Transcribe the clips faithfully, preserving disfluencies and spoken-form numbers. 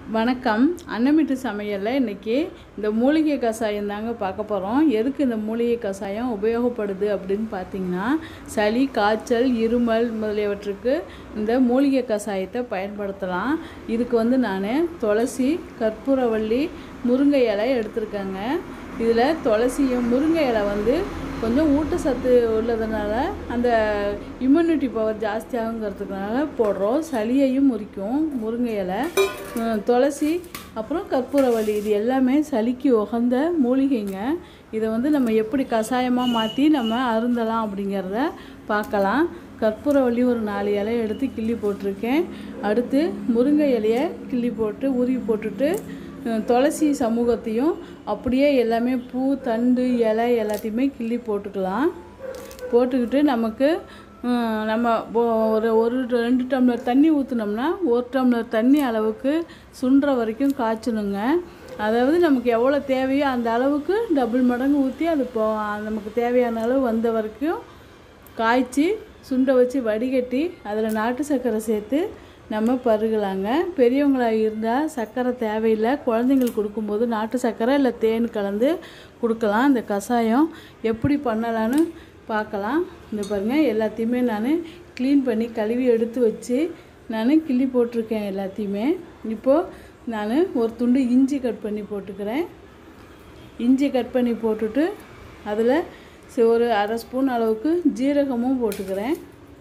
வணக்கம். அன்னமிட்டு சமையல்ல இன்னைக்கு இந்த மூலிகை கசாயம் தாங்க பார்க்க போகிறோம். எதுக்கு இந்த மூலிகை கசாயம் உபயோகப்படுது அப்படின்னு பார்த்தீங்கன்னா, சளி, காய்ச்சல், இருமல் முதலியவற்றுக்கு இந்த மூலிகை கசாயத்தை பயன்படுத்தலாம். இதுக்கு வந்து நான் துளசி, கற்பூரவள்ளி, முருங்கை இலை எடுத்துருக்கேங்க. இதில் துளசியும் முருங்கை இலை வந்து கொஞ்சம் ஊட்டச்சத்து உள்ளதுனால அந்த இம்யூனிட்டி பவர் ஜாஸ்தியாகுங்கிறதுனால போடுறோம். சளியையும் முறிக்கும் முருங்கை இலை. துளசி அப்புறம் கற்பூரவள்ளி இது எல்லாமே சளிக்கு உகந்த மூலிகைங்க. இதை வந்து நம்ம எப்படி கஷாயமாக மாற்றி நம்ம அருந்தலாம் அப்படிங்கிறத பார்க்கலாம். கற்பூரவள்ளி ஒரு நாலு இலையை எடுத்து கிள்ளி போட்டிருக்கேன். அடுத்து முருங்கை இலையை கிள்ளி போட்டு உருவி போட்டுட்டு துளசி சமூகத்தையும் அப்படியே எல்லாமே பூ, தண்டு, இலை எல்லாத்தையுமே கிள்ளி போட்டுக்கலாம். போட்டுக்கிட்டு நமக்கு நம்ம ஒரு ஒரு ரெண்டு டம்ளர் தண்ணி ஊற்றினோம்னா ஒரு டம்ளர் தண்ணி அளவுக்கு சுண்டுற வரைக்கும் காய்ச்சணுங்க. அதாவது நமக்கு எவ்வளோ தேவையோ அந்த அளவுக்கு டபுள் மடங்கு ஊற்றி அது போ நமக்கு தேவையான அளவு வந்த வரைக்கும் காய்ச்சி சுண்டை வச்சு வடிகட்டி அதில் நாட்டு சர்க்கரை சேர்த்து நம்ம பருகலாங்க. பெரியவங்களாக இருந்தால் சர்க்கரை தேவையில்லை. குழந்தைங்களுக்கு கொடுக்கும்போது நாட்டு சர்க்கரை இல்லை தேன் கலந்து கொடுக்கலாம். இந்த கஷாயம் எப்படி பண்ணலான்னு பார்க்கலாம். இந்த பாருங்கள், எல்லாத்தையுமே நான் க்ளீன் பண்ணி கழுவி எடுத்து வச்சு நான் கிள்ளி போட்டிருக்கேன் எல்லாத்தையுமே. இப்போது நான் ஒரு துண்டு இஞ்சி கட் பண்ணி போட்டுக்கிறேன். இஞ்சி கட் பண்ணி போட்டுட்டு அதில் ஒரு அரை ஸ்பூன் அளவுக்கு ஜீரகமும் போட்டுக்கிறேன்.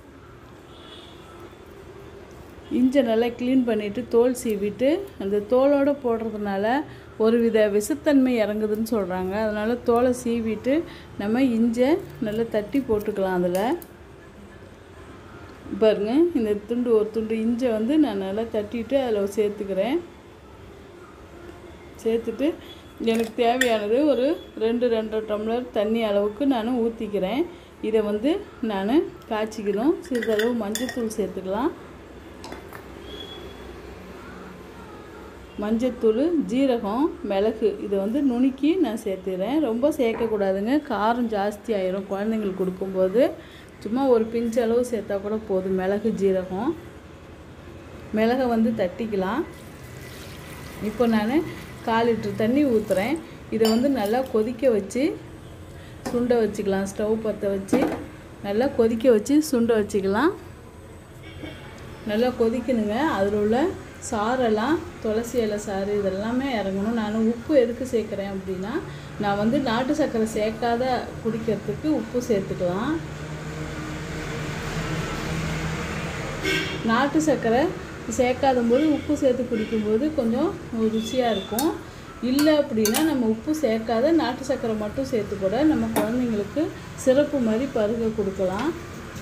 இஞ்சி நல்லா க்ளீன் பண்ணிவிட்டு தோல் சீவிட்டு அந்த தோலோடு போடுறதுனால ஒரு வித விஷத்தன்மை இறங்குதுன்னு சொல்கிறாங்க. அதனால் தோலை சீவிட்டு நம்ம இஞ்சை நல்லா தட்டி போட்டுக்கலாம். அதில் பாருங்க, இந்த துண்டு ஒரு துண்டு இஞ்சை வந்து நான் நல்லா தட்டிட்டு அதில் சேர்த்துக்கிறேன். சேர்த்துட்டு எனக்கு தேவையானது ஒரு ரெண்டு ரெண்டரை டம்ளர் தண்ணி அளவுக்கு நான் ஊற்றிக்கிறேன். இதை வந்து நான் காய்ச்சிக்கணும். சிறிதளவு மஞ்சத்தூள் சேர்த்துக்கலாம். மஞ்சத்தூள், ஜீரகம், மிளகு இதை வந்து நுணுக்கி நான் சேர்த்துக்கிறேன். ரொம்ப சேர்க்கக்கூடாதுங்க, காரம் ஜாஸ்தி ஆயிரும் குழந்தைங்களுக்கு கொடுக்கும்போது. சும்மா ஒரு பிஞ்சு அளவு சேர்த்தா கூட போதும். மிளகு, ஜீரகம், மிளகை வந்து தட்டிக்கலாம். இப்போ நான் கால் லிட்டர் தண்ணி ஊற்றுறேன். இதை வந்து நல்லா கொதிக்க வச்சு சுண்டை வச்சுக்கலாம். ஸ்டவ் பற்ற வச்சு நல்லா கொதிக்க வச்சு சுண்டை வச்சுக்கலாம். நல்லா கொதிக்கணுங்க. அதில் உள்ள சாரெல்லாம், துளசி இலை சாறு இதெல்லாமே இறங்கணும். நான் உப்பு எதுக்கு சேர்க்குறேன் அப்படின்னா, நான் வந்து நாட்டு சர்க்கரை சேர்க்காத குடிக்கிறதுக்கு உப்பு சேர்த்துக்கலாம். நாட்டு சர்க்கரை சேர்க்காத போது உப்பு சேர்த்து குடிக்கும்போது கொஞ்சம் ருசியாக இருக்கும். இல்லை அப்படின்னா நம்ம உப்பு சேர்க்காத நாட்டு சர்க்கரை மட்டும் சேர்த்து கூட நம்ம குழந்தைங்களுக்கு சிறப்பு மாதிரி பருக கொடுக்கலாம்.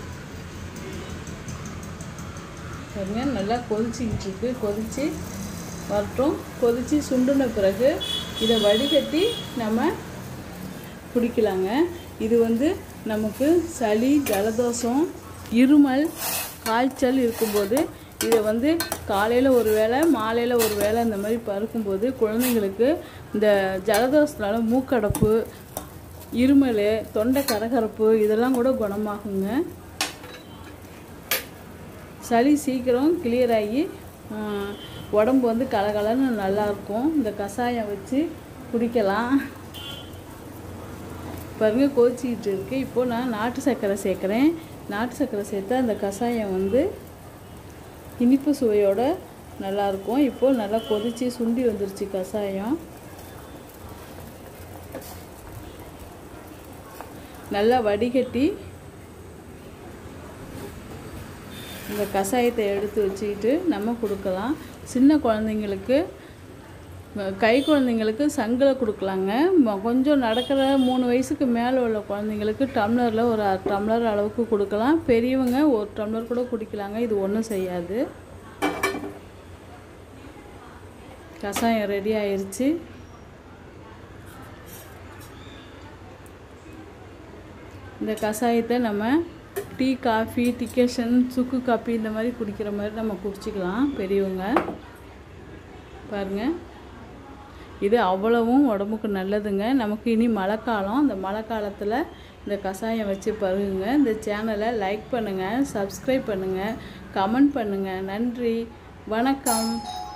பாருங்க, நல்லா கொதிச்சிக்கிட்டு இருக்கு. கொதித்து வரட்டும். கொதித்து சுண்டுன பிறகு இதை வடிகட்டி நம்ம குடிக்கலாங்க. இது வந்து நமக்கு சளி, ஜலதோஷம், இருமல், காய்ச்சல் இருக்கும்போது இதை வந்து காலையில் ஒரு வேளை, மாலையில் ஒரு வேளை இந்த மாதிரி பருக்கும்போது குழந்தைங்களுக்கு இந்த ஜலதோஷத்தினால மூக்கடைப்பு, இருமல், தொண்டை கரகரப்பு இதெல்லாம் கூட குணமாகுங்க. சளி சீக்கிரம் கிளியர் ஆகி உடம்பு வந்து கலகலன்னு நல்லாயிருக்கும். இந்த கஷாயம் வச்சு குடிக்கலாம். பாருங்கள், கொதிச்சிக்கிட்டு இருக்குது. இப்போது நான் நாட்டு சர்க்கரை சேர்க்குறேன். நாட்டு சர்க்கரை சேர்த்தா அந்த கஷாயம் வந்து இனிப்பு சுவையோடு நல்லாயிருக்கும். இப்போது நல்லா கொதித்து சுண்டி வந்துருச்சு கஷாயம். நல்லா வடிகட்டி இந்த கஷாயத்தை எடுத்து வச்சுக்கிட்டு நம்ம கொடுக்கலாம். சின்ன குழந்தைங்களுக்கு, கை குழந்தைங்களுக்கு சங்கில் கொடுக்கலாங்க. கொஞ்சம் நடக்கிற மூணு வயசுக்கு மேலே உள்ள குழந்தைங்களுக்கு டம்ளரில் ஒரு அரை டம்ளர் அளவுக்கு கொடுக்கலாம். பெரியவங்க ஒரு டம்ளர் கூட குடிக்கலாங்க. இது ஒன்றும் செய்யாது. கஷாயம் ரெடி ஆயிடுச்சு. இந்த கஷாயத்தை நம்ம டீ, காஃபி, டிகேஷன், சுக்கு காப்பி இந்த மாதிரி குடிக்கிற மாதிரி நம்ம குடிச்சிக்கலாம் பெரியவங்க. பாருங்கள், இது அவ்வளவும் உடம்புக்கு நல்லதுங்க. நமக்கு இனி மழை காலம். இந்த மழை காலத்தில் இந்த கஷாயம் வச்சு பருகுங்க. இந்த சேனலை லைக் பண்ணுங்கள், சப்ஸ்கிரைப் பண்ணுங்கள், கமெண்ட் பண்ணுங்கள். நன்றி, வணக்கம்.